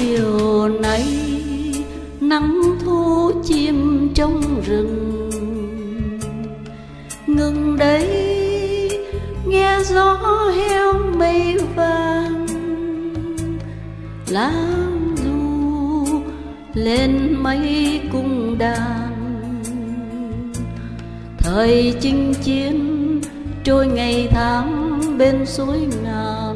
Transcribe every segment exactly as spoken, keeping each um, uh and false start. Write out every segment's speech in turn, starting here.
chiều nay nắng thu chim trong rừng, ngừng đây nghe gió heo mây vàng, lang du lên mây cung đàn. Thời chinh chiến trôi ngày tháng bên suối ngàn,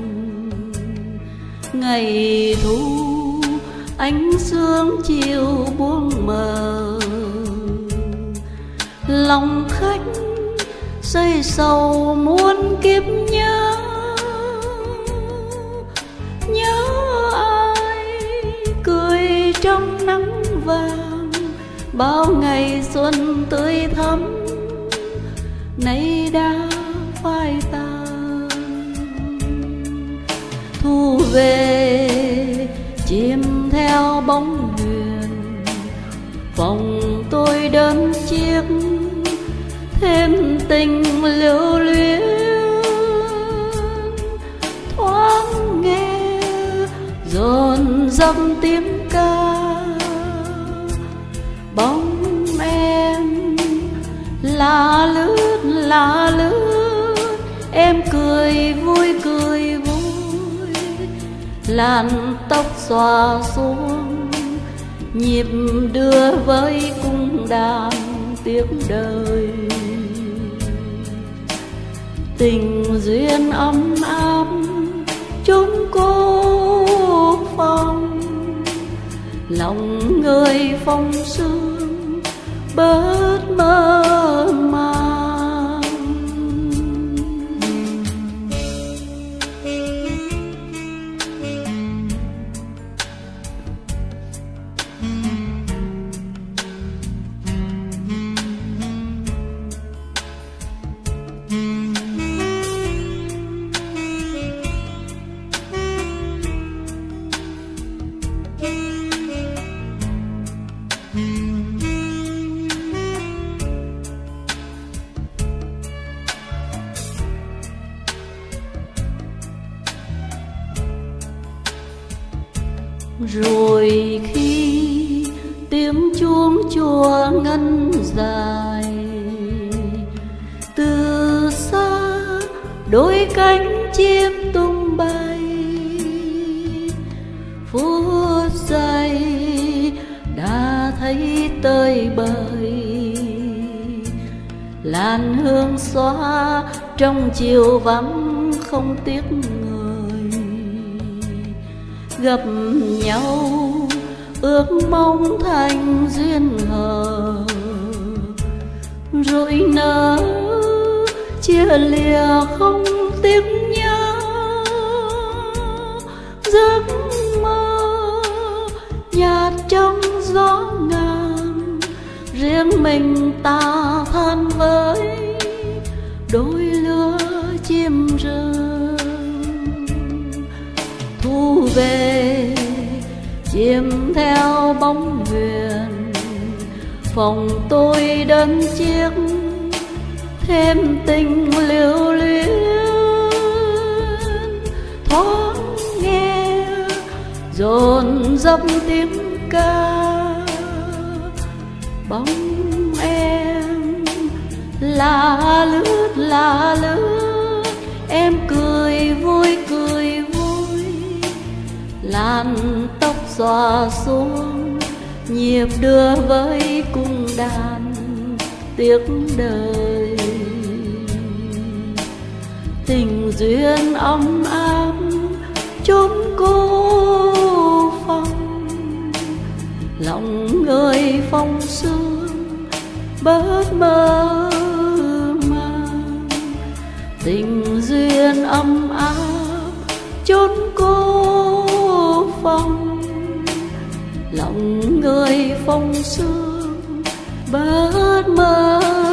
ngày thu ánh sương chiều buông mờ. Lòng khách xây sầu muôn kiếp nhớ, nhớ ai cười trong nắng vàng, bao ngày xuân tươi thắm nay đã phai tàn. Thu về chim theo bóng huyền, phòng tôi đơn chiếc thêm tình lưu luyến. Thoáng nghe dồn dập tiếng ca, bóng em lá lướt lá lướt, em cười vui cười vui. Làn tóc xòa xuống nhịp đưa với cung đàn tiếc đời. Tình duyên ấm áp chốn cô phòng, lòng người phong sương bớt mơ màng. Rồi khi tiếng chuông chùa ngân dài, từ xa đôi cánh chim tung bay. Phút giây đã thấy tơi bời, làn hương xóa trong chiều vắng không tiếc người. Gặp nhau ước mong thành duyên hờ, rồi nỡ chia lìa không tiếc nhớ. Giấc mơ nhạt trong gió ngàn, riêng mình ta than với đôi lứa chim rừng. Thu về chim theo bóng huyền, phòng tôi đơn chiếc thêm tình lưu luyến. Thoáng nghe dồn dập tiếng ca, bóng em lá lướt lá lướt, em cười vui cười vui. Làn tóc xòa xuống nhịp đưa với cung đàn tiếc đời. Tình duyên ấm áp chốn cô phòng, lòng người phong sương bớt mơ màng. Tình duyên ấm áp chốn cô phòng, lòng người phong sương bớt mơ